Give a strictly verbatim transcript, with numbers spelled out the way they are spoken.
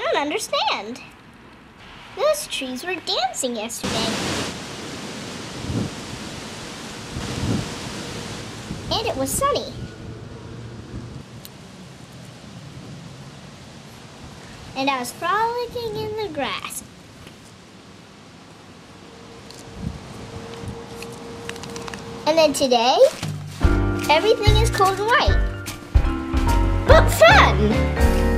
don't understand. Those trees were dancing yesterday. And it was sunny. And I was frolicking in the grass. And then today, everything is cold and white. But fun!